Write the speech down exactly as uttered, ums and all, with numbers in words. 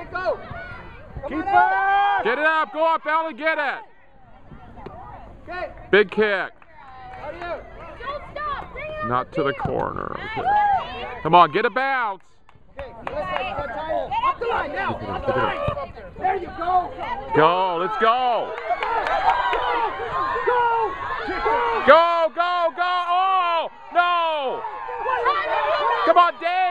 right, go. Keep it. Get it up. Go up, Ellie. Get it. Okay. Big kick. How do you? Don't stop. Bring it Not on to the field. corner. Okay. Come on, get a bounce. Okay, let's go. Up the line now. Up the line. There you go. Go. Let's go. Go. Go, go, go. Oh, no. Come on, Dave.